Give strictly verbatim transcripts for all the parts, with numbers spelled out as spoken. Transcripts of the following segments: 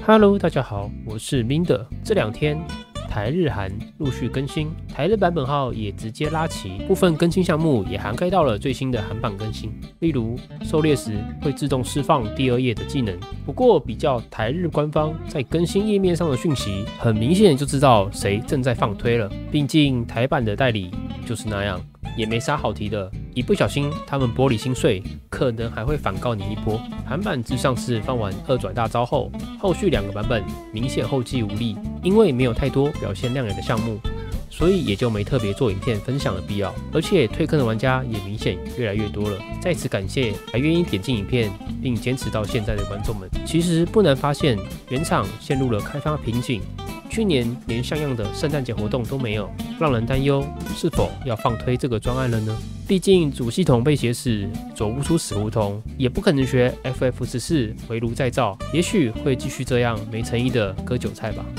Hello， 大家好，我是 Minder。这两天台日韩陆续更新，台日版本号也直接拉齐，部分更新项目也涵盖到了最新的韩版更新，例如狩猎时会自动释放第二页的技能。不过比较台日官方在更新页面上的讯息，很明显就知道谁正在放推了。毕竟台版的代理就是那样，也没啥好提的。一不小心他们玻璃心碎，可能还会反告你一波。韩版自上次放完二转大招后，后续两个版本明显后继无力，因为没有太多表现亮眼的项目，所以也就没特别做影片分享的必要。而且退坑的玩家也明显越来越多了，在此感谢还愿意点进影片并坚持到现在的观众们。其实不难发现，原厂陷入了开发瓶颈。去年连像样的圣诞节活动都没有，让人担忧是否要放推这个专案了呢？毕竟主系统被写死，走不出死胡同，也不可能学 F F 十四回炉再造，也许会继续这样没诚意的割韭菜吧。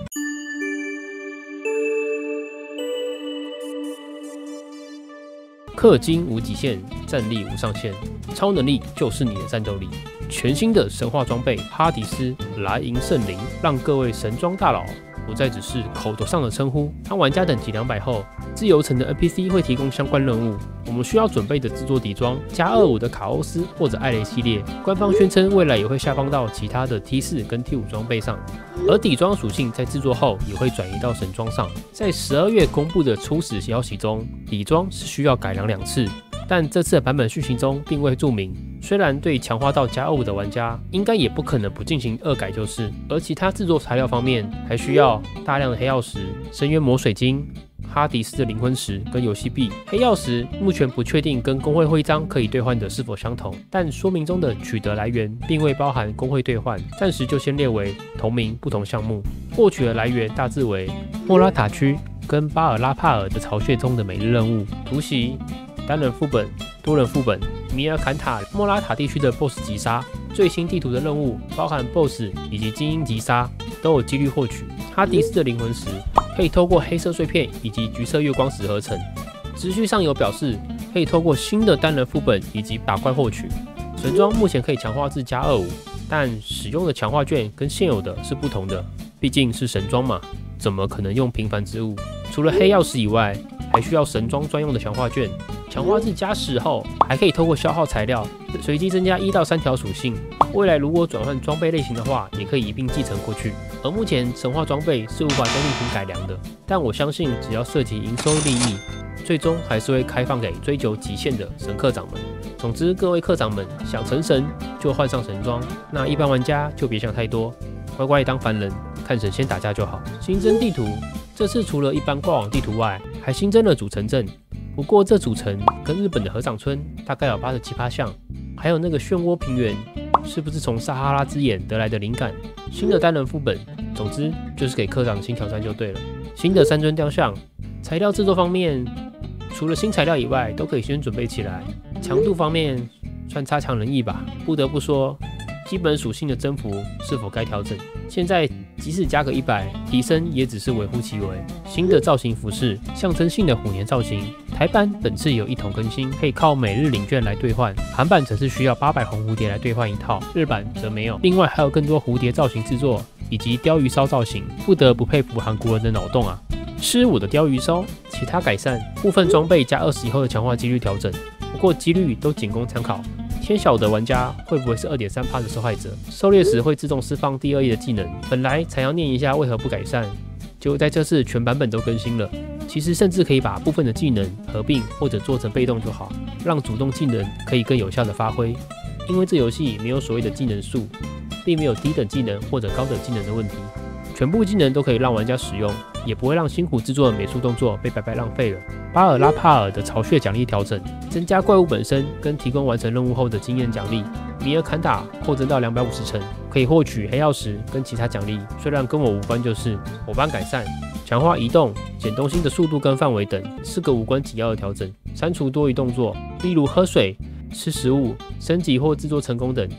氪金无极限，战力无上限，超能力就是你的战斗力。全新的神话装备哈迪斯来迎圣灵，让各位神装大佬不再只是口头上的称呼。当玩家等级两百后，自由层的 N P C 会提供相关任务，我们需要准备的制作底装加二五的卡欧斯或者艾雷系列，官方宣称未来也会下放到其他的 T 四跟 T 五装备上，而底装属性在制作后也会转移到神装上。在十二月公布的初始消息中，底装是需要改良两次，但这次的版本续行中并未注明。虽然对强化到加二五的玩家应该也不可能不进行恶改就是，而其他制作材料方面还需要大量的黑曜石、深渊魔水晶、哈迪斯的灵魂石跟游戏币。黑曜石目前不确定跟工会徽章可以兑换的是否相同，但说明中的取得来源并未包含工会兑换，暂时就先列为同名不同项目。获取的来源大致为莫拉塔区跟巴尔拉帕尔的巢穴中的每日任务突袭、单人副本、多人副本、米尔坎塔、莫拉塔地区的 B O S S 击杀。最新地图的任务包含 B O S S 以及精英击杀都有几率获取。哈迪斯的灵魂石可以透过黑色碎片以及橘色月光石合成。资讯上有表示可以透过新的单人副本以及打怪获取。神装目前可以强化至加二五，但使用的强化券跟现有的是不同的，毕竟是神装嘛，怎么可能用平凡之物？除了黑曜石以外，还需要神装专用的强化券。强化至加十后，还可以透过消耗材料随机增加一到三条属性。未来如果转换装备类型的话，也可以一并继承过去。而目前神话装备是无法再进行改良的，但我相信只要涉及营收利益，最终还是会开放给追求极限的神课长们。总之，各位课长们想成神就换上神装，那一般玩家就别想太多，乖乖当凡人，看神仙打架就好。新增地图，这次除了一般挂网地图外，还新增了主城镇。不过这组成跟日本的合掌村大概有八十七趴像，还有那个漩涡平原，是不是从撒哈拉之眼得来的灵感？新的单人副本，总之就是给科长新挑战就对了。新的三尊雕像，材料制作方面，除了新材料以外，都可以先准备起来。强度方面算差强人意吧，不得不说，基本属性的增幅是否该调整？现在即使加个一百，提升也只是微乎其微。新的造型服饰，象征性的虎年造型。台版本次有一同更新，可以靠每日领券来兑换，韩版则是需要八百红蝴蝶来兑换一套，日版则没有。另外还有更多蝴蝶造型制作以及鲷鱼烧造型，不得不佩服韩国人的脑洞啊！吃我的鲷鱼烧。其他改善，部分装备加二十以后的强化几率调整，不过几率都仅供参考。天晓得玩家会不会是 二点三趴 的受害者？狩猎时会自动释放第二页的技能，本来才要念一下为何不改善，结果在这次全版本都更新了。其实甚至可以把部分的技能合并或者做成被动就好，让主动技能可以更有效的发挥。因为这游戏没有所谓的技能数，并没有低等技能或者高等技能的问题，全部技能都可以让玩家使用，也不会让辛苦制作的美术动作被白白浪费了。巴尔拉帕尔的巢穴奖励调整，增加怪物本身跟提供完成任务后的经验奖励。米尔坎塔扩增到两百五十层，可以获取黑曜石跟其他奖励，虽然跟我无关，就是我帮改善。强化移动、捡东西的速度跟范围等四个无关紧要的调整，删除多余动作，例如喝水、吃食物、升级或制作成功等。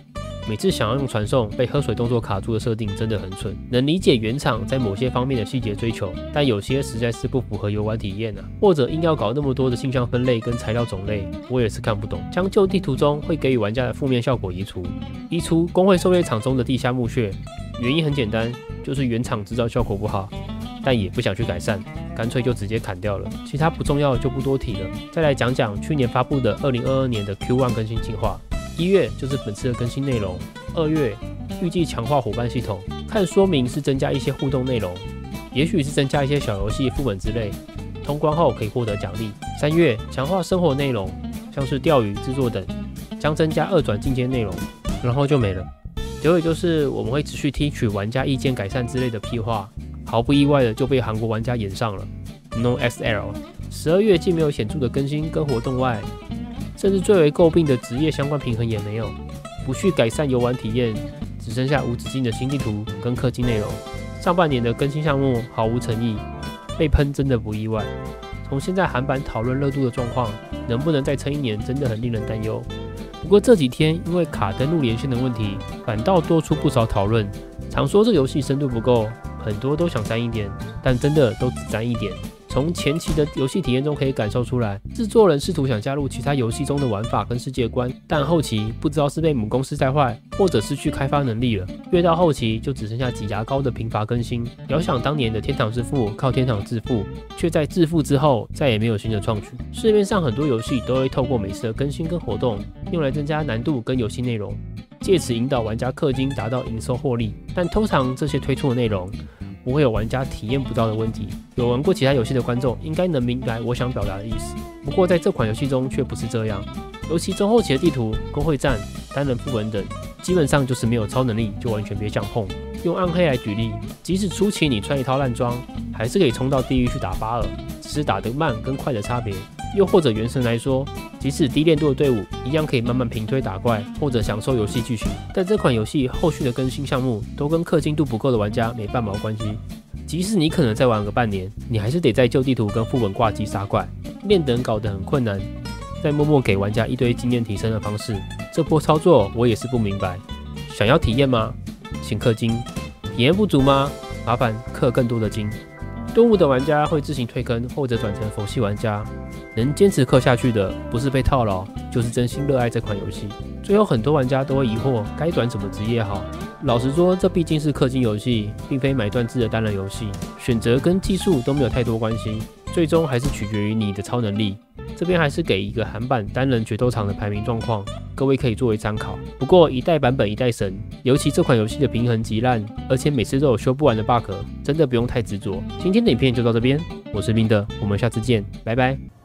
每次想要用传送被喝水动作卡住的设定真的很蠢。能理解原厂在某些方面的细节追求，但有些实在是不符合游玩体验啊。或者硬要搞那么多的性向分类跟材料种类，我也是看不懂。将旧地图中会给予玩家的负面效果移除，移除工会狩猎场中的地下墓穴，原因很简单，就是原厂制造效果不好，但也不想去改善，干脆就直接砍掉了。其他不重要就不多提了。再来讲讲去年发布的二零二二年的 Q 一 更新计划。一月就是本次的更新内容，二月预计强化伙伴系统，看说明是增加一些互动内容，也许是增加一些小游戏副本之类，通关后可以获得奖励。三月强化生活内容，像是钓鱼、制作等，将增加二转进阶内容，然后就没了。结尾就是我们会持续听取玩家意见改善之类的屁话，毫不意外的就被韩国玩家演上了 No X L。 十二月既没有显著的更新跟活动外，甚至最为诟病的职业相关平衡也没有，不去改善游玩体验，只剩下无止境的新地图跟氪金内容。上半年的更新项目毫无诚意，被喷真的不意外。从现在韩版讨论热度的状况，能不能再撑一年，真的很令人担忧。不过这几天因为卡登录连线的问题，反倒多出不少讨论，常说这游戏深度不够，很多都想沾一点，但真的都只沾一点。从前期的游戏体验中可以感受出来，制作人试图想加入其他游戏中的玩法跟世界观，但后期不知道是被母公司带坏，或者失去开发能力了。越到后期就只剩下挤牙膏的贫乏更新。遥想当年的天堂之父靠天堂致富，却在致富之后再也没有新的创举。市面上很多游戏都会透过每次的更新跟活动，用来增加难度跟游戏内容，借此引导玩家氪金达到营收获利。但通常这些推出的内容不会有玩家体验不到的问题。有玩过其他游戏的观众应该能明白我想表达的意思。不过在这款游戏中却不是这样，尤其中后期的地图、工会战、单人副本等，基本上就是没有超能力就完全别想碰。用暗黑来举例，即使初期你穿一套烂装，还是可以冲到地狱去打巴尔，只是打得慢跟快的差别。又或者原神来说，即使低练度的队伍一样可以慢慢平推打怪，或者享受游戏剧情。但这款游戏后续的更新项目都跟氪金度不够的玩家没半毛关系。即使你可能再玩个半年，你还是得在旧地图跟副本挂机杀怪，练等搞得很困难，再默默给玩家一堆经验提升的方式。这波操作我也是不明白。想要体验吗？请氪金。体验不足吗？麻烦氪更多的金。顿悟的玩家会自行退坑，或者转成佛系玩家。能坚持氪下去的，不是被套牢，就是真心热爱这款游戏。最后很多玩家都会疑惑，该转什么职业好？老实说，这毕竟是氪金游戏，并非买断制的单人游戏，选择跟技术都没有太多关系，最终还是取决于你的超能力。这边还是给一个韩版单人决斗场的排名状况，各位可以作为参考。不过一代版本一代神，尤其这款游戏的平衡极烂，而且每次都有修不完的 bug， 真的不用太执着。今天的影片就到这边，我是冰的，我们下次见，拜拜。